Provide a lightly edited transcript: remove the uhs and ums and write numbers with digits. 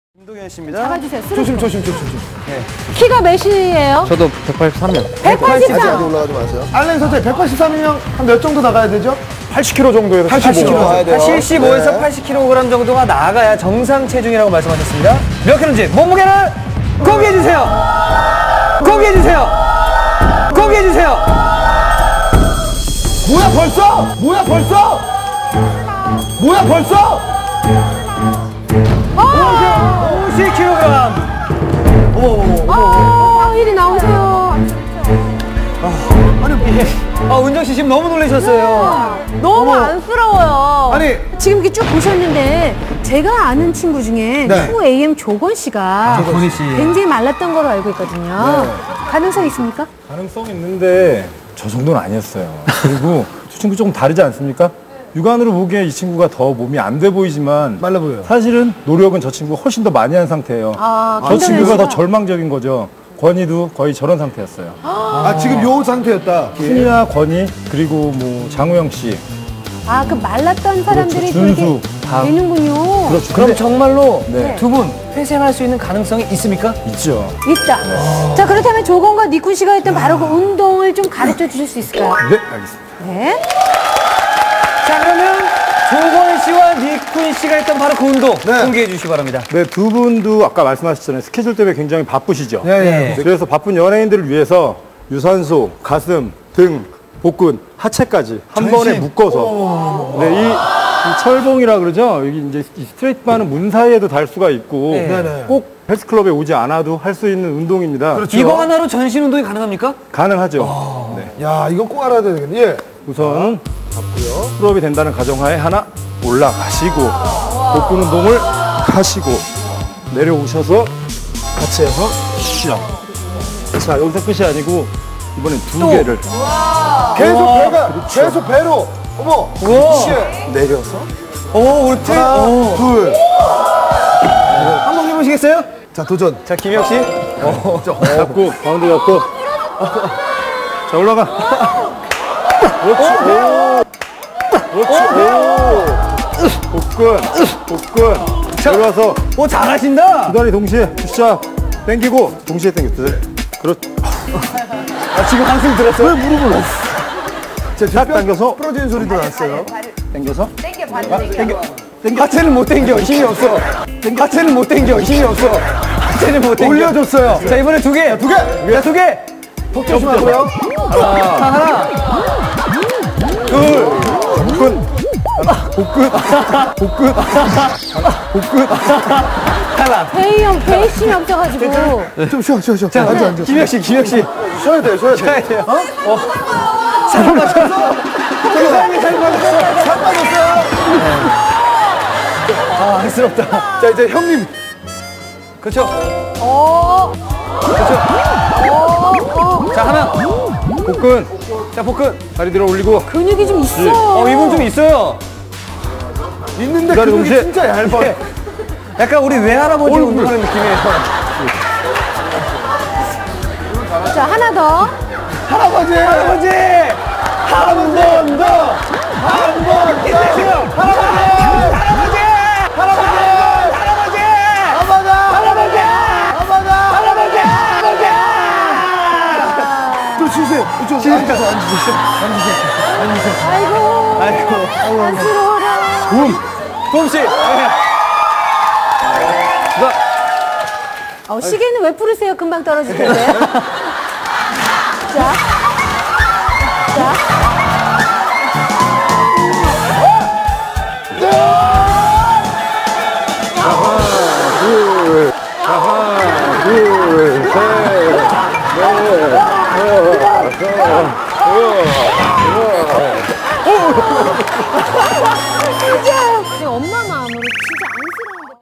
김동현 씨입니다. 잡아주세요. 조심. 네. 키가 몇이에요? 저도 183명. 183. 아직 올라가지 마세요. 알렌 선생 183이면 한 몇 정도 나가야 되죠? 80kg 정도에서 80kg 나가야 돼요. 75에서 네. 80kg 정도가 나가야 정상 체중이라고 말씀하셨습니다. 몇 킬로인지 몸무게를 공개해주세요. 공개해주세요. 공개해주세요. 뭐야 벌써? 50kg. 일이 나오세요. 은정 씨 지금 너무 놀라셨어요. 너무 안쓰러워요. 아니. 지금 이렇게 쭉 보셨는데 제가 아는 친구 중에 네. 초 AM 조건 씨가 조건희 씨. 굉장히 말랐던 걸로 알고 있거든요. 가능성 있습니까? 가능성 있는데 저 정도는 아니었어요. 그리고 두 친구 조금 다르지 않습니까? 육안으로 보기에 이 친구가 더 몸이 안 돼 보이지만 말라 보여요. 사실은 노력은 저 친구가 훨씬 더 많이 한 상태예요. 저 김동현 친구가 더 씨가? 절망적인 거죠. 권희도 거의 저런 상태였어요. 아 지금 요 상태였다. 순이나 권희 그리고 뭐 장우영 씨 그 말랐던 사람들이 그렇죠. 준수, 그렇게 다. 되는군요. 그렇죠. 그럼 정말로 네. 두 분 회생할 수 있는 가능성이 있습니까? 있죠. 있다. 자, 그렇다면 조건과 니쿤 씨가 했던 바로 그 운동을 좀 가르쳐 주실 수 있을까요? 네, 알겠습니다. 네. 자, 그러면 조건 씨와 니쿤 씨가 했던 바로 그 운동 공개해 주시기 바랍니다. 네, 두 분도 아까 말씀하셨잖아요. 스케줄 때문에 굉장히 바쁘시죠. 네. 그래서 바쁜 연예인들을 위해서 유산소, 가슴, 등, 복근, 하체까지 한 번에 묶어서 이 철봉이라 그러죠. 여기 이제 이 스트레이트 바는 문 사이에도 달 수가 있고 네네. 꼭 헬스클럽에 오지 않아도 할 수 있는 운동입니다. 그렇죠. 이거 하나로 전신 운동이 가능합니까? 가능하죠. 네. 야 이거 꼭 알아야 되겠네. 예. 우선 풀업이 된다는 가정하에 하나 올라가시고 복근 운동을 하시고 내려오셔서 하체에서 시작. 자, 여기서 끝이 아니고 이번엔 두 개를 계속 배로. 어머. 그렇지. 내려서 옳지. 하나, 둘. 한번 해보시겠어요? 자 도전. 자, 김혁 씨. 잡고 가운데 잡고 자 올라가. 그렇지. 복근 내려와서 잘하신다. 두 다리 동시에 시작. 당기고 동시에 당겨. 그렇지. 지금 한숨 들었어요? 왜 무릎을 넣었어? 딱 당겨서 부러지는 소리도 났어요. 당겨서 하체는 못 당겨. 힘이 없어. 하체는 못 당겨. 힘이 없어. 하체는 못 당겨. 올려줬어요. 자, 이번에 두 개. 두 개. 턱 조심하고요. 하나. 둘 복근 탈락. 배심이 없어가지고. 좀 쉬어. 자, 앉아. 김혁 씨. 쉬어야 돼요. 쉬어야 돼요. 잘 맞췄어. 세상에 잘 맞췄어. 잘 빠졌어요. 안쓰럽다. 자 이제 형님. 그렇죠. 어. 자, 하나. 복근 자, 복근. 다리 들어 올리고 근육이 좀 있어. 이분 좀 있어요. 있는데 두 다리 근육이 동시에. 진짜 얇아. 약간 우리 외할아버지 운동하는 느낌이에요. 자, 하나 더. 할아버지. 한 번 더. 또 쉬세요. 앉으세요. 아이고. 안쓰러워라. 도움 씨. 시계는 왜 풀으세요? 금방 떨어질 텐데. 자. 진짜 엄마 마음으로 진짜